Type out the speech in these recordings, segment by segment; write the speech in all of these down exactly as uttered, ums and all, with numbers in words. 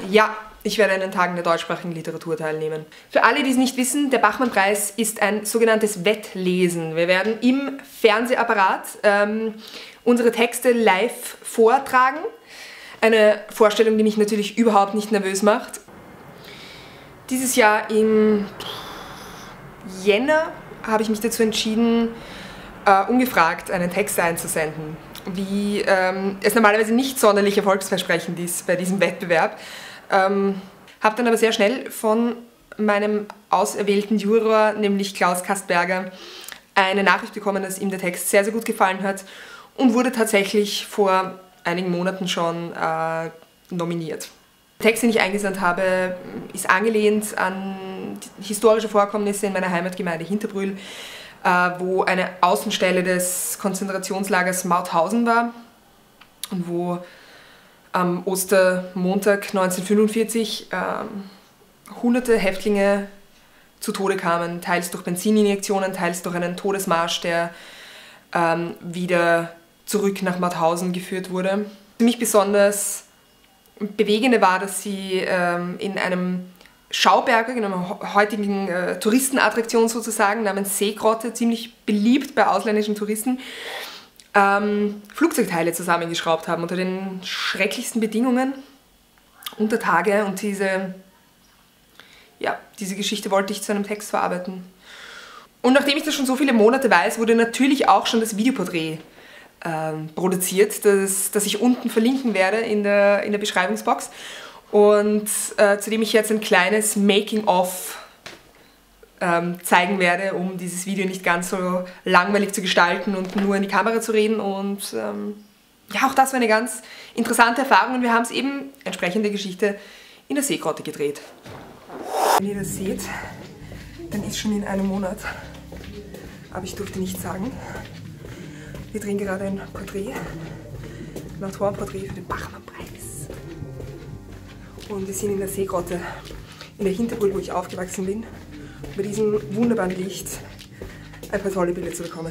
Ja, ich werde an den Tagen der deutschsprachigen Literatur teilnehmen. Für alle, die es nicht wissen, der Bachmann-Preis ist ein sogenanntes Wettlesen. Wir werden im Fernsehapparat ähm, unsere Texte live vortragen. Eine Vorstellung, die mich natürlich überhaupt nicht nervös macht. Dieses Jahr im Jänner habe ich mich dazu entschieden, uh, ungefragt einen Text einzusenden. Wie ähm, es normalerweise nicht sonderlich erfolgsversprechend ist bei diesem Wettbewerb. Ähm, habe dann aber sehr schnell von meinem auserwählten Juror, nämlich Klaus Kastberger, eine Nachricht bekommen, dass ihm der Text sehr, sehr gut gefallen hat und wurde tatsächlich vor einigen Monaten schon äh, nominiert. Der Text, den ich eingesandt habe, ist angelehnt an historische Vorkommnisse in meiner Heimatgemeinde Hinterbrühl, äh, wo eine Außenstelle des Konzentrationslagers Mauthausen war und wo am Ostermontag neunzehnhundertfünfundvierzig ähm, hunderte Häftlinge zu Tode kamen, teils durch Benzininjektionen, teils durch einen Todesmarsch, der ähm, wieder zurück nach Mauthausen geführt wurde. Für mich besonders bewegende war, dass sie ähm, in einem Schauberg, in einer heutigen äh, Touristenattraktion sozusagen, namens Seegrotte, ziemlich beliebt bei ausländischen Touristen, ähm, Flugzeugteile zusammengeschraubt haben unter den schrecklichsten Bedingungen unter Tage, und diese, ja, diese Geschichte wollte ich zu einem Text verarbeiten. Und nachdem ich das schon so viele Monate weiß, wurde natürlich auch schon das Videoporträt ähm, produziert, das, das ich unten verlinken werde in der, in der Beschreibungsbox, und äh, zu dem ich jetzt ein kleines Making-of Ähm, zeigen werde, um dieses Video nicht ganz so langweilig zu gestalten und nur in die Kamera zu reden. Und ähm, ja, auch das war eine ganz interessante Erfahrung, und wir haben es eben, entsprechende Geschichte, in der Seegrotte gedreht. Wenn ihr das seht, dann ist schon in einem Monat, aber ich durfte nichts sagen. Wir drehen gerade ein Porträt, ein Autorenporträt für den Bachmann-Preis. Und wir sind in der Seegrotte, in der Hinterbrühl, wo ich aufgewachsen bin, bei diesem wunderbaren Licht ein paar tolle Bilder zu bekommen.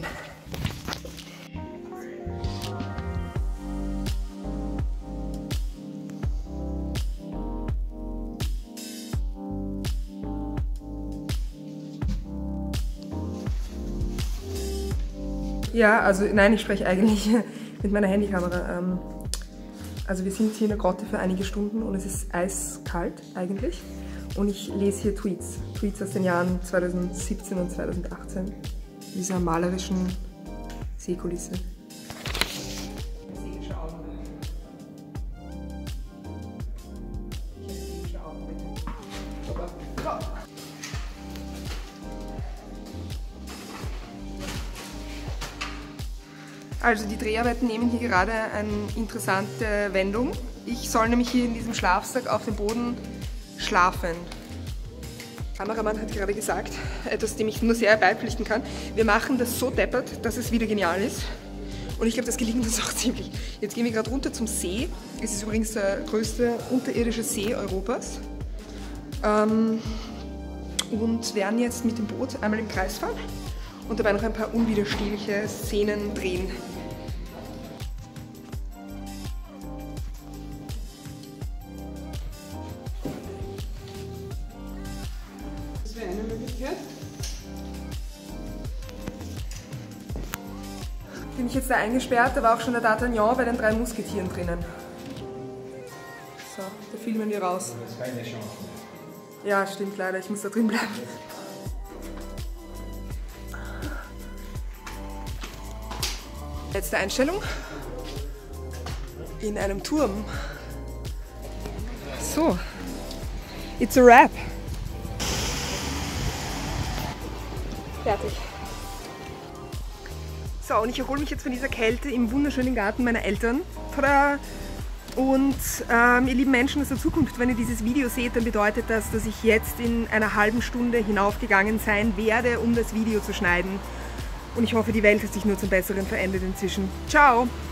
Ja, also nein, ich spreche eigentlich mit meiner Handykamera. Also wir sind hier in der Grotte für einige Stunden und es ist eiskalt eigentlich. Und ich lese hier Tweets, Tweets aus den Jahren zweitausendsiebzehn und zweitausendachtzehn, dieser malerischen Seekulisse. Also die Dreharbeiten nehmen hier gerade eine interessante Wendung. Ich soll nämlich hier in diesem Schlafsack auf dem Boden schlafen. Der Kameramann hat gerade gesagt, etwas, dem ich nur sehr beipflichten kann: Wir machen das so deppert, dass es wieder genial ist. Und ich glaube, das gelingt uns auch ziemlich. Jetzt gehen wir gerade runter zum See. Es ist übrigens der größte unterirdische See Europas. Ähm, und werden jetzt mit dem Boot einmal im Kreis fahren und dabei noch ein paar unwiderstehliche Szenen drehen. Das wäre eine Möglichkeit. Bin ich jetzt da eingesperrt, da war auch schon der D'Artagnan bei den drei Musketieren drinnen. So, da filmen wir raus. Das ist keine Chance mehr. Ja, stimmt leider, ich muss da drin bleiben. Letzte Einstellung. In einem Turm. So, it's a wrap. Fertig. So, und ich erhole mich jetzt von dieser Kälte im wunderschönen Garten meiner Eltern. Tada! Und ähm, ihr lieben Menschen aus der Zukunft, wenn ihr dieses Video seht, dann bedeutet das, dass ich jetzt in einer halben Stunde hinaufgegangen sein werde, um das Video zu schneiden. Und ich hoffe, die Welt hat sich nur zum Besseren verändert inzwischen. Ciao!